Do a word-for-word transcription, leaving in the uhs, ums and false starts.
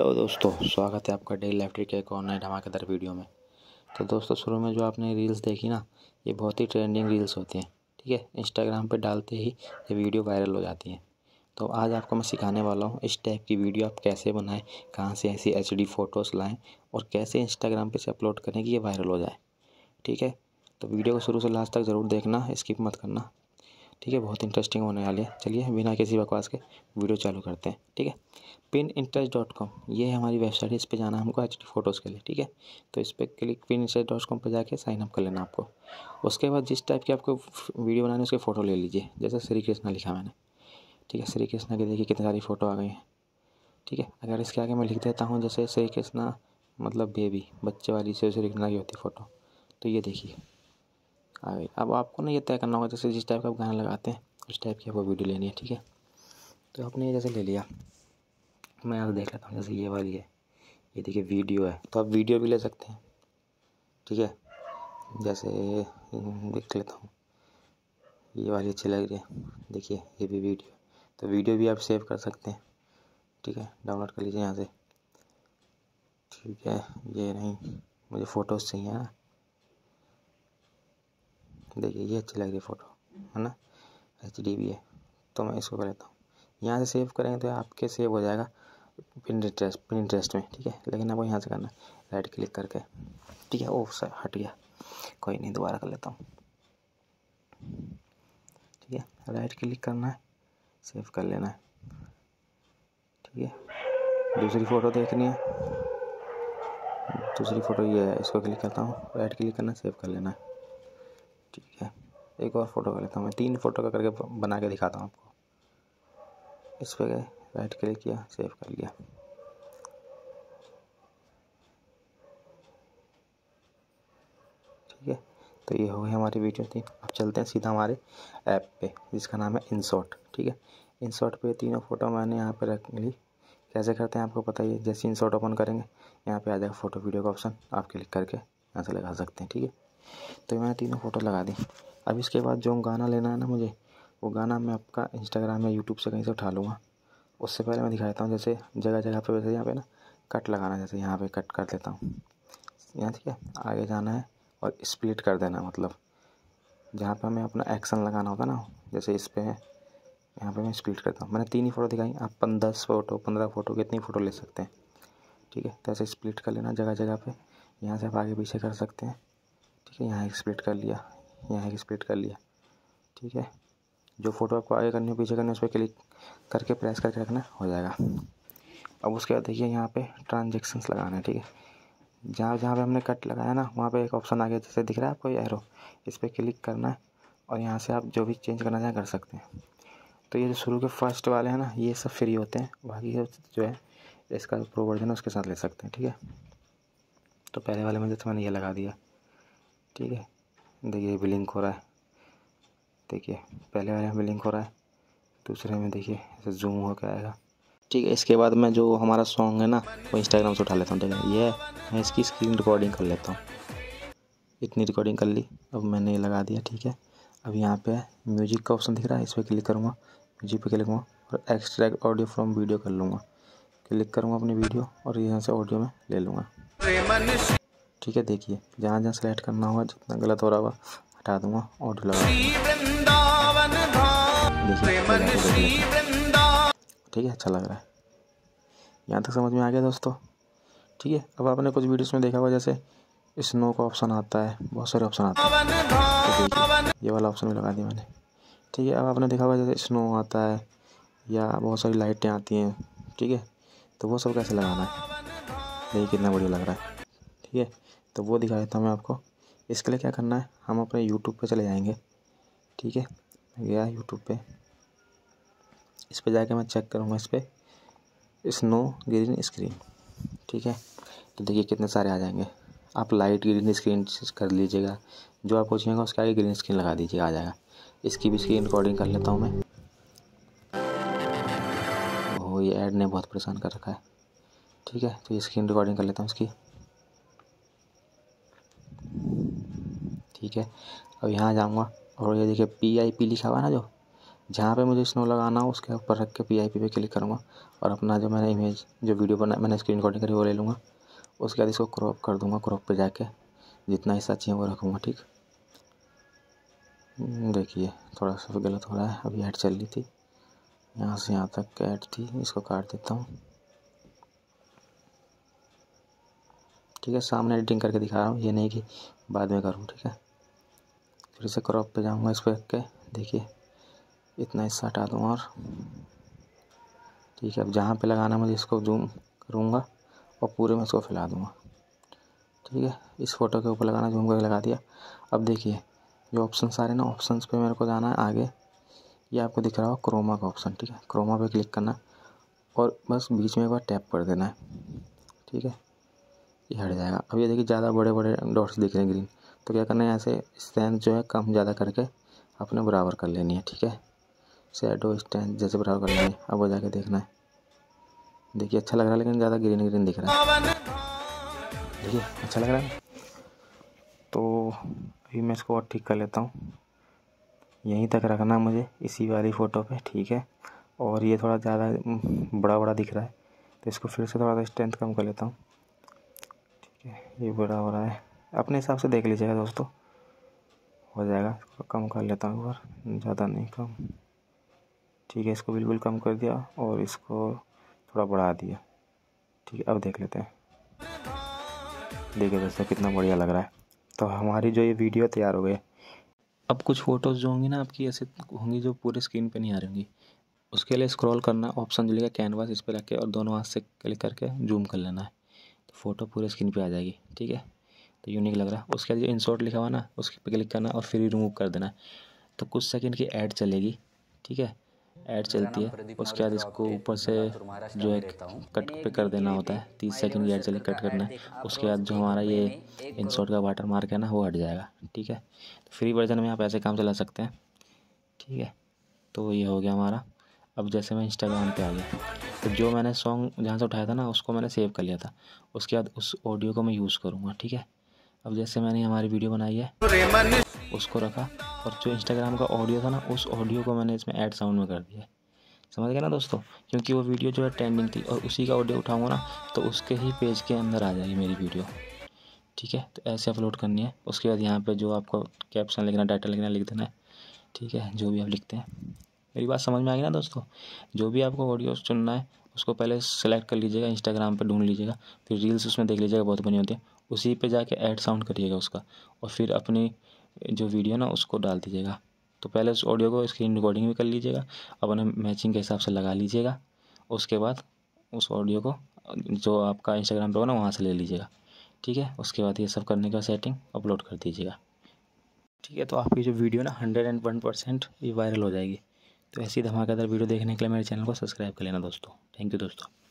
Hello दोस्तों, स्वागत है आपका डेली लाइफ ट्रिक के एक और नए धमाकेदार वीडियो में। तो दोस्तों, शुरू में जो आपने रील्स देखी ना, ये बहुत ही ट्रेंडिंग रील्स होती हैं। ठीक है, इंस्टाग्राम पे डालते ही ये वीडियो वायरल हो जाती हैं। तो आज आपको मैं सिखाने वाला हूँ इस टाइप की वीडियो आप कैसे बनाएं, कहाँ से ऐसी एच डी फ़ोटोज़ लाएँ और कैसे इंस्टाग्राम पर से अपलोड करें कि ये वायरल हो जाए। ठीक है, तो वीडियो को शुरू से लास्ट तक ज़रूर देखना, स्किप मत करना। ठीक है, बहुत इंटरेस्टिंग होने वाली है। चलिए बिना किसी बकवास के वीडियो चालू करते हैं। ठीक है, पिन इंटरेस्ट डॉट कॉम ये है हमारी वेबसाइट है। इस पे जाना है हमको एच डी फ़ोटोज़ के लिए। ठीक है, तो इस पर click Pinterest dot com पर जाके साइन अप कर लेना आपको। उसके बाद जिस टाइप की आपको वीडियो बनानी है उसकी फ़ोटो ले लीजिए। जैसे श्री कृष्णा लिखा मैंने। ठीक है, श्री कृष्णा की देखिए कितनी सारी फ़ोटो आ गई हैं। ठीक है, अगर इसके आगे मैं लिख देता हूँ जैसे श्री कृष्णा मतलब बेबी बच्चे वाली से श्री कृष्णा की होती फ़ोटो, तो ये देखिए आ गई। अब आपको ना ये तय करना होगा जैसे जिस टाइप का आप गाना लगाते हैं उस टाइप की आपको वीडियो लेनी है। ठीक है, तो आपने ये जैसे ले लिया, मैं यहाँ देख लेता हूँ जैसे ये वाली है, ये देखिए वीडियो है, तो आप वीडियो भी ले सकते हैं। ठीक है, जैसे देख लेता हूँ ये वाली अच्छी लग रही है, देखिए ये भी वीडियो, तो वीडियो भी आप सेव कर सकते हैं। ठीक है, डाउनलोड कर लीजिए यहाँ से। ठीक है, ये नहीं, मुझे फ़ोटोज़ चाहिए ना। देखिए ये अच्छी लग रही है फ़ोटो, है ना, एच डी भी है, तो मैं इसको कर लेता हूँ। यहाँ से सेव करेंगे तो आपके सेव हो जाएगा पिनिंटरेस्ट पिनिंटरेस्ट में। ठीक है, लेकिन आपको यहाँ से करना है राइट क्लिक करके। ठीक है, ओह सर हट गया, कोई नहीं, दोबारा कर लेता हूँ। ठीक है, राइट क्लिक करना है, सेव कर लेना है। ठीक है, दूसरी फ़ोटो देखनी है, दूसरी फ़ोटो ये है, इसको क्लिक करता हूँ, राइट क्लिक करना है, सेव कर लेना है। ठीक है, एक और फ़ोटो कर लेता हूँ मैं, तीन फ़ोटो का करके बना के दिखाता हूँ आपको। इस पर गए, राइट क्लिक किया, सेव कर लिया। ठीक है, तो ये हो गई हमारी वीडियो थी। अब चलते हैं सीधा हमारे ऐप पे जिसका नाम है इनशॉट। ठीक है, इनशॉट पे तीनों फ़ोटो मैंने यहाँ पे रख ली। कैसे करते हैं आपको पता ही है। जैसे इनशॉट ओपन करेंगे यहाँ पे आ जाएगा फ़ोटो वीडियो का ऑप्शन, आप क्लिक करके यहाँ से लगा सकते हैं। ठीक है, तो मैंने तीनों फ़ोटो लगा दी। अब इसके बाद जो गाना लेना है ना मुझे, वो गाना मैं आपका इंस्टाग्राम या यूट्यूब से कहीं से उठा लूँगा। उससे पहले मैं दिखाता हूँ जैसे जगह जगह पे, वैसे यहाँ पे ना कट लगाना, जैसे यहाँ पे कट कर देता हूँ यहाँ। ठीक है, आगे जाना है और स्प्लिट कर देना, मतलब जहाँ पे हमें अपना एक्शन लगाना होता है ना, जैसे इस पे है, यहाँ पे मैं स्प्लिट करता हूँ। मैंने तीन ही फ़ोटो दिखाई, आप पन दस फ़ोटो पंद्रह फ़ोटो कितनी फ़ोटो ले सकते हैं। ठीक है, तो ऐसे स्प्लिट कर लेना जगह जगह पे। यहाँ से आप आगे पीछे कर सकते हैं। ठीक है, यहाँ एक स्प्लिट कर लिया, यहाँ एक स्प्लिट कर लिया। ठीक है, जो फ़ोटो आपको आगे करनी हो पीछे करनी है उस पर क्लिक करके प्रेस करके रखना, हो जाएगा। अब उसके बाद देखिए यहाँ पे ट्रांजेक्शन्स लगाना है। ठीक है, जहाँ जहाँ पे हमने कट लगाया ना वहाँ पे एक ऑप्शन आ गया जैसे दिख रहा है आपको एरो, इस पर क्लिक करना है और यहाँ से आप जो भी चेंज करना चाहें कर सकते हैं। तो ये जो शुरू के फर्स्ट वाले हैं ना, ये सब फ्री होते हैं, बाकी जो है इसका प्रो वर्जन है उसके साथ ले सकते हैं। ठीक है, तो पहले वाले में जैसे मैंने ये लगा दिया। ठीक है, देखिए ब्लिंक हो रहा है, देखिए पहले वाले में ब्लिंक हो रहा है, दूसरे में देखिए ऐसे जूम हो के आएगा। ठीक है, इसके बाद मैं जो हमारा सॉन्ग है ना वो इंस्टाग्राम से उठा लेता हूँ। ठीक है, ये मैं इसकी स्क्रीन रिकॉर्डिंग कर लेता हूँ। इतनी रिकॉर्डिंग कर ली, अब मैंने ये लगा दिया। ठीक है, अब यहाँ पे म्यूजिक का ऑप्शन दिख रहा है, इस पर क्लिक करूँगा, म्यूजिक पे क्लिक करूँगा और एक्सट्रैक्ट ऑडियो फ्रॉम वीडियो कर लूँगा। क्लिक करूँगा अपनी वीडियो और यहाँ से ऑडियो में ले लूँगा। ठीक है, देखिए जहाँ जहाँ सेलेक्ट करना होगा, जितना गलत हो रहा होगा हटा दूँगा, ऑडियो लगा देखिए। ठीक है, अच्छा लग रहा है, यहाँ तक समझ में आ गया दोस्तों। ठीक है, अब आपने कुछ वीडियोस में देखा होगा जैसे स्नो का ऑप्शन आता है, बहुत सारे ऑप्शन आते हैं। तो देखिए ये वाला ऑप्शन भी लगा दिया मैंने। ठीक है, अब आपने देखा होगा जैसे स्नो आता है या बहुत सारी लाइटें आती हैं। ठीक है, तो वो सब कैसे लगाना है, देखिए कितना बढ़िया लग रहा है। ठीक है, तो वो दिखा देता हूँ मैं आपको। इसके लिए क्या करना है, हम अपने यूट्यूब पे चले जाएंगे। ठीक है, गया यूट्यूब पे, इस पर जाके मैं चेक करूँगा इस पर स्नो ग्रीन स्क्रीन। ठीक है, तो देखिए कितने सारे आ जाएंगे। आप लाइट ग्रीन स्क्रीन कर लीजिएगा, जो आपको चाहिएगा उसके आगे ग्रीन स्क्रीन लगा दीजिएगा, आ जाएगा। इसकी भी स्क्रीन रिकॉर्डिंग कर लेता हूँ मैं। ओह, ये ऐड ने बहुत परेशान कर रखा है। ठीक है, तो ये स्क्रीन रिकॉर्डिंग कर लेता हूँ इसकी। ठीक है, अब यहाँ जाऊँगा और ये देखिए पी आई पी लिखा हुआ है ना, जो जहाँ पे मुझे स्नो लगाना हो उसके ऊपर रख के पी आई पी पे क्लिक करूँगा और अपना जो मैंने इमेज जो वीडियो बना मैंने स्क्रीन रिकॉर्डिंग करी वो ले लूँगा। उसके बाद इसको क्रॉप कर दूँगा, क्रॉप पे जाके जितना हिस्सा चाहिए वो रखूँगा। ठीक, देखिए थोड़ा सा गलत हो रहा है, अभी ऐड चल रही थी, यहाँ से यहाँ तक ऐड थी, इसको काट देता हूँ। ठीक है, सामने एडिटिंग करके दिखा रहा हूँ, ये नहीं कि बाद में करूँ। ठीक है, फिर से क्रॉप पे जाऊँगा, इस पर रख के देखिए इतना हिस्सा हटा दूँ और ठीक है, अब जहाँ पे लगाना मुझे इसको जूम करूँगा और पूरे में इसको फैला दूँगा। ठीक है, इस फोटो के ऊपर लगाना, जूम करके लगा दिया। अब देखिए जो ऑप्शन सारे ना, ऑप्शंस पे मेरे को जाना है आगे, ये आपको दिख रहा हो क्रोमा का ऑप्शन। ठीक है, क्रोमा पे क्लिक करना और बस बीच में एक बार टैप कर देना है। ठीक है, ये हट जाएगा। अब ये देखिए ज़्यादा बड़े बड़े डॉट्स दिख रहे हैं ग्रीन, तो क्या करना है, ऐसे स्ट्रेंथ जो है कम ज़्यादा करके अपने बराबर कर लेनी है। ठीक है, शैडो स्ट्रेंथ जैसे बराबर कर लेनी है। अब वो जाके देखना है, देखिए अच्छा लग रहा है लेकिन ज़्यादा ग्रीन ग्रीन दिख रहा है। देखिए अच्छा लग रहा है, तो अभी मैं इसको और ठीक कर लेता हूँ। यहीं तक रखना मुझे, इसी वाली फ़ोटो पे। ठीक है, और ये थोड़ा ज़्यादा बड़ा बड़ा दिख रहा है तो इसको फिर से थोड़ा सा स्ट्रेंथ कम कर लेता हूँ। ठीक है, ये बड़ा हो रहा है, अपने हिसाब से देख लीजिएगा दोस्तों, हो जाएगा। इसको कम कर लेता हूँ और ज़्यादा नहीं, कम। ठीक है, इसको बिल्कुल कम कर दिया और इसको थोड़ा बढ़ा दिया। ठीक है, अब देख लेते हैं, देखिए दोस्तों कितना बढ़िया लग रहा है। तो हमारी जो ये वीडियो तैयार हो गई। अब कुछ फ़ोटोज़ जो होंगी ना आपकी ऐसे होंगी जो पूरे स्क्रीन पे नहीं आ रही होंगी, उसके लिए स्क्रॉल करना, ऑप्शन जो लिखा कैनवास, इस पर रख के और दोनों हाथ से क्लिक करके जूम कर लेना है, तो फ़ोटो पूरे स्क्रीन पे आ जाएगी। ठीक है, तो यूनिक लग रहा है। उसके बाद जो इंसर्ट लिखा हुआ ना, उसके पे क्लिक करना और फिर रिमूव कर देना है, तो कुछ सेकंड की ऐड चलेगी। ठीक है, ऐड चलती है, उसके बाद इसको ऊपर से जो है कट पे कर देना होता है, तीस सेकंड की ऐड चले कट करना है। उसके बाद जो हमारा ये इंसर्ट का वाटर मार्क है ना वो हट जाएगा। ठीक है, तो फ्री वर्जन में आप ऐसे काम चला सकते हैं। ठीक है, तो ये हो गया हमारा। अब जैसे मैं इंस्टाग्राम पे आ गया, तो जो मैंने सॉन्ग जहाँ से उठाया था ना उसको मैंने सेव कर लिया था, उसके बाद उस ऑडियो को मैं यूज़ करूँगा। ठीक है, अब जैसे मैंने हमारी वीडियो बनाई है उसको रखा और जो इंस्टाग्राम का ऑडियो था ना उस ऑडियो को मैंने इसमें ऐड साउंड में कर दिया। समझ गए ना दोस्तों, क्योंकि वो वीडियो जो है ट्रेंडिंग थी और उसी का ऑडियो उठाऊँगा ना तो उसके ही पेज के अंदर आ जाएगी मेरी वीडियो। ठीक है, तो ऐसे अपलोड करनी है। उसके बाद यहाँ पे जो आपको कैप्शन लिखना, टाइटल लिखना, लिख देना है। ठीक है, जो भी आप लिखते हैं। मेरी बात समझ में आ गई ना दोस्तों, जो भी आपको ऑडियो चुनना है उसको पहले सेलेक्ट कर लीजिएगा, इंस्टाग्राम पे ढूंढ लीजिएगा, फिर रील्स उसमें देख लीजिएगा, बहुत बनी होती है, उसी पे जाके ऐड साउंड करिएगा उसका और फिर अपनी जो वीडियो ना उसको डाल दीजिएगा। तो पहले उस ऑडियो को स्क्रीन रिकॉर्डिंग भी कर लीजिएगा, अपने मैचिंग के हिसाब से लगा लीजिएगा। उसके बाद उस ऑडियो को जो आपका इंस्टाग्राम पे हो ना वहाँ से ले लीजिएगा। ठीक है, उसके बाद ये सब करने का सेटिंग अपलोड कर दीजिएगा। ठीक है, तो आपकी जो वीडियो ना हंड्रेड एंड वन परसेंट ये वायरल हो जाएगी। तो ऐसी धमाकेदार वीडियो देखने के लिए मेरे चैनल को सब्सक्राइब कर लेना दोस्तों। थैंक यू दोस्तों।